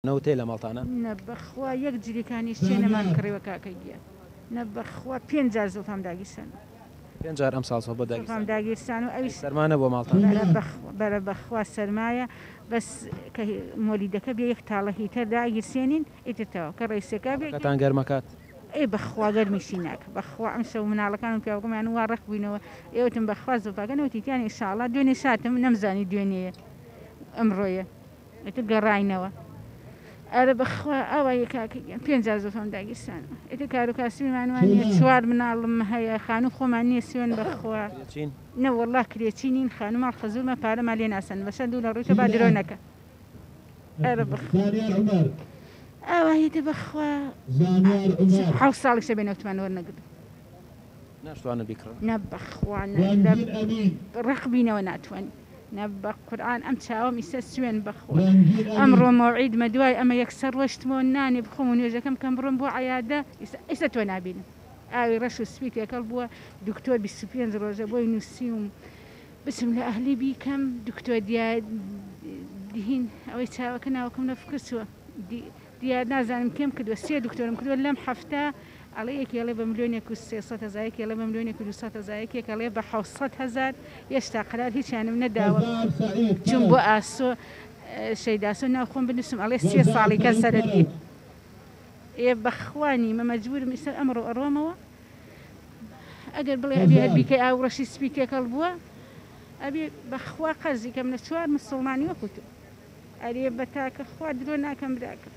نەوتەی لە ماڵتانە؟ نەبەخوا یەک جریکانی شتێنەمان کڕێوە کاکەگیە نەبەخوا 5 زۆفام داگیرسان 5 ئەم ساڵ بۆ داگیرسان و ئەوی سەرمانە بۆ ماڵتان بەرە بەخوا سەرمایە بەس کە مۆلیدەکە بێ یەک تاڵە هیتەر داگیرسێنین ئیترتەوە کە ڕێسەکە بێتان گەرمەکات ئێ بەخوا گەرمیشی ناکە بەخوا ئەم شەو مناڵەکان و پیاوەکەمان وا ڕەق بووینەوە ئێوەتم بەخوا زۆفاگەنەوەتیتیان ئینشاڵڵا دوێنێ شاتم نەمزانی دوێنێیە ئەمڕۆیە ئێتە گەڕاینەوە ئەرە بەخوا ئاوای کاکە 5 زۆفام داگیرسان ئێتە کار و کاسبیمانوانە 4 مناڵم هەیە خانوو خۆمان نییە سوێن بەخوا نەوەڵا کرێچی نین خانومان خەزوورمە پارەما لێ ناسن بەشە دوو لە ڕوویتە با درۆ نەکە ئەرە ئاوایەتە بەخوا 7 ساڵیشە بێ نەوتمان وەرنەگرن ناشتوانە بیکڕن نە بەخوا ڕەخبینەوە ناتوانین نە بە قورئان ئەم چاوەم ئیسە سوێن بەخوا ئەمڕۆ مەوعیدمە دوای ئەمە یەکسەر ڕۆشتمەوە نانی بخۆم و نوێژەکەم کەم بڕۆم بۆ عەیادە ئیسە تۆ نابینم ئاوی ڕەش و سپی تێکەڵ بووە دکتۆر 25 ڕۆژە بۆی نووسیوم بچم لە ئەهلی بیکەم دکتۆر دیهین ئەوەی چاوەکە ناوەکەم نەفکردووە دیار نازانم کێم کردووە 3 دکتۆرم کردووە لەم هەفتە ئەڵێ یەکێڵێ بە 1,300,000 کێڵێ بە 1,200,000 کێڵێ بە 700,000 هێشتا قەرار هیچیانم نەداوە چوون بۆ ئاسۆ شەیداسۆ ناوخۆم بنووسم ئەڵێ 3 ساڵی کە سەرەتی ئێ بەخوانی مەمەجبورم ئیسەر ئەمڕۆ ئەڕۆمەوە ئەگەر بڵێ ئەبێ هەربیکەی ئاو ڕەشی سپی تێکەڵ بووە ئەبێ بەخوا قەرزی کەم لە 4 مسڵمانی وەکوتو ئەرێ بە تاکە خوا درۆ ناکەم براکەم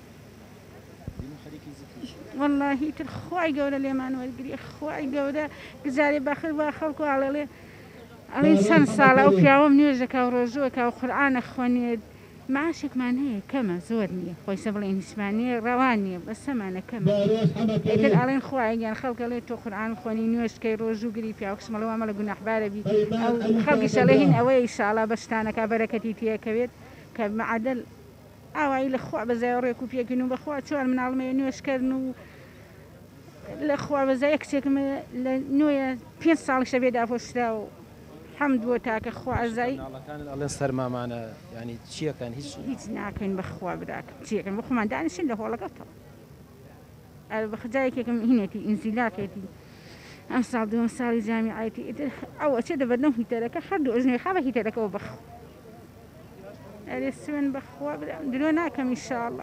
واللهی تر خوای گەورە لێمان وەرگری خوای گەورە گزارێ بەخر وا خەڵکو ئاڵێ ئەڵێن چەند ساڵە ئەو پیاوەم نوێژەکە و ڕۆژوەکە و قورئانە خوێنێت معاشێکمان هەیە کەمە زۆر نییە خۆی سە بڵێن هیچمانە ڕەوان نییە بەسەمانە کەمە ئیتر ئەڵێن خوای گیان خەڵکە لێ تۆ قورئان خوێنی نوێژکەی ڕۆژوو گری پیاوەکسمەڵەوە مەڵە گوناحبارە بی ئەو خەڵکیش ئەڵێ هین ئەوەی ئینشاڵڵا بەشتانەکە بەرەکەتی تێکەوێت کە معادل ئاوایی لەخوا بەزای ڕێک و پێکردن و بەخوا 4 مناڵمێ نوێشکردن و لەخوا بەزای کچێکم لە نوێیە 5 ساڵیشە بێ داپۆشرا و حەمد بۆ تاکە خوا ئەزایی ئەڵێن سەرمامانە ینی چیەکەن هیچ ناکەین بەخوا براکەم چیەکەن بۆ خۆمان دانیشین لە هۆڵەکەتەوە ئەر بە خجایەکێکم هینێتی ئینزیلاکێتی ئەم ساڵ دووەم ساڵی جامیعەتی ئەوە چێ دەبەردەم هیتەرەکە هەردوو ئەژنێ خابە هیتەرەکەەوە بەخوا ئەرێ سوێن بەخوا درۆ ناکەم ئینشاڵڵا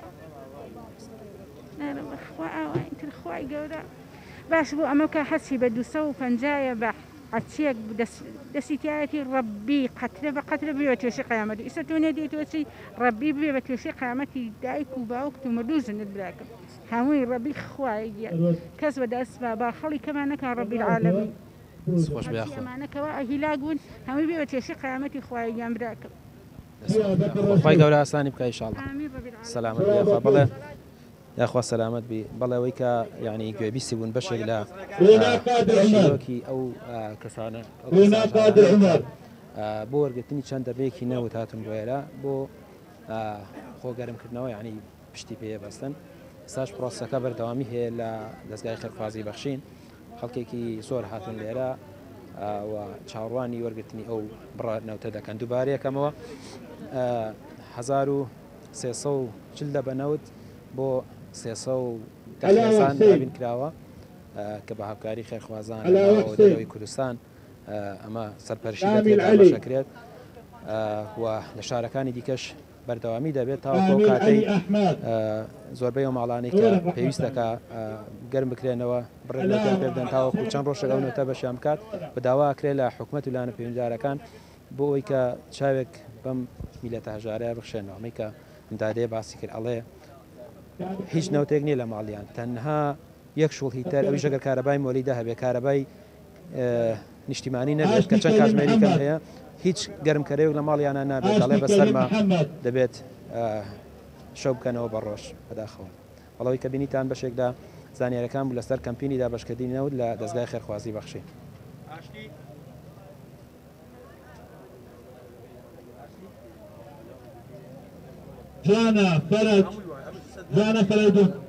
بەخوا ئاوای تر خوای گەورە باش بوو ئەمە کە حەسی بە 250 بە عچیەک دەسیتایەتی ڕەبی قەترە بە قەترە بێ بە توێشی قیامەت ئیسە تۆ نێدێتەوەچی ڕەبی بێ بە توێشی قیامەتی دایک و باوکت و مەردوو ژنت براکەم هەمووی ڕەبی خوای گیان کەس بەدەست با خەڵی کەمان نەکا ڕەبی العالەمین ئەمانەکەوە هیلاک بوون هەمووی بێ بە توێشی قیامەتی خوای گیان براکەم خی گەورە ئاسانی بکە ئینشاڵڵا سەلامەت بڵێ یاخوا سەلامەت بی بەڵێەوەی کە یعنی گوێبیستی بوون بەشێک لە شیرۆکی ئەو کەسانە بۆ وەرگرتنی چەند دەربەیەکی نەوت هاتون بۆێرە بۆ خۆگەرمکردنەوە یعنی پشتی پێ بەستن ساش پرۆسەکە بەردەوامی هەیە لە دەستگای خێرخوازی بەخشین خەڵکێکی زۆر هاتون لێرە و چاوەڕوانی وەرگرتنی ئەو بڕە نەوتە دەکەن دووبارەیەکەمەوە 1340 لە بەنەوت بۆ 300 دابین کراوە کە بە هاوکاری خێرخوازان لەوەی کوردستان ئەمە سەرپەرشی بەشەکرێت و لە شارەکانی دیکەش بەردەوامی دەبێت تاوەکو کاتەی زۆربەی و ماڵانی کە پێویستەکە گەرم بکرێنەوە بڕێنەکە پێ بدەن تاوەکو چەند ڕۆژێک ئەو نەوتە بەشیان بکات بەداواکرێت لە حکوومەت و لانە پەیوەندیدارەکان بۆ ئەوی کە چاوێک بەم میلەتە هەژارەیە بخشێنەوە ئەمەی کە مندادەیە باسی کرد ئەڵێ هیچ نەوتێک نییە لە ماڵیان تەنها یەک شوڵ هیتەر ئەوی ژەگەر کارەبای مۆلیدا هەبێ کارەبای نیشتیمانی نەبێت کە چەند کاتژمێری کەم هەیە هیچ گەرمکەرەیەک لە ماڵیانە نابێت دەڵێ بەسەرما دەبێت شەو بکەنەوە بە ڕۆژ بەداخەوە بەڵەوەی کە بینیتان بەشێکدا زانیاریەکان بوو لەسەر کەمپینی دابەشکردنی نەوت لە دەستگای خێرخوازی بەخشی جانا فرج